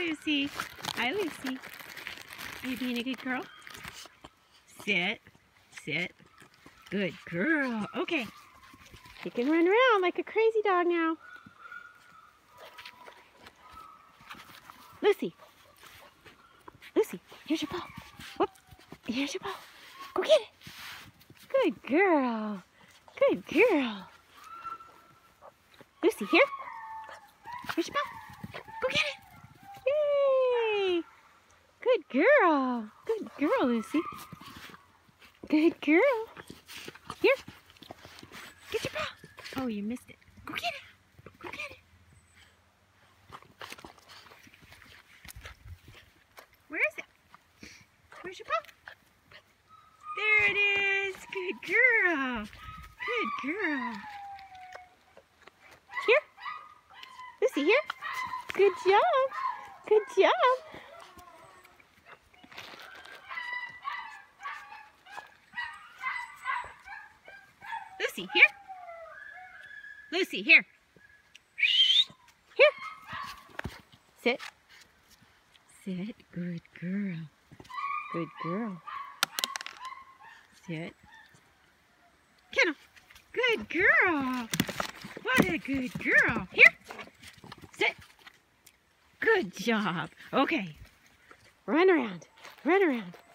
Lucy. Hi, Lucy. Are you being a good girl? Sit. Sit. Good girl. Okay. You can run around like a crazy dog now. Lucy. Lucy, here's your ball. Whoop. Here's your ball. Go get it. Good girl. Good girl. Lucy, here. Here's your ball. Go get it. Yay. Good girl. Good girl, Lucy. Good girl. Here. Get your ball. Oh, you missed it. Go get it. Go get it. Where is it? Where's your ball? There it is. Good girl. Good girl. Here. Lucy, here. Good job. Good job. Lucy, here. Lucy, here. Here. Sit. Sit. Good girl. Good girl. Sit. Kennel. Good girl. What a good girl. Here. Sit. Good job. Okay. Run around. Run around.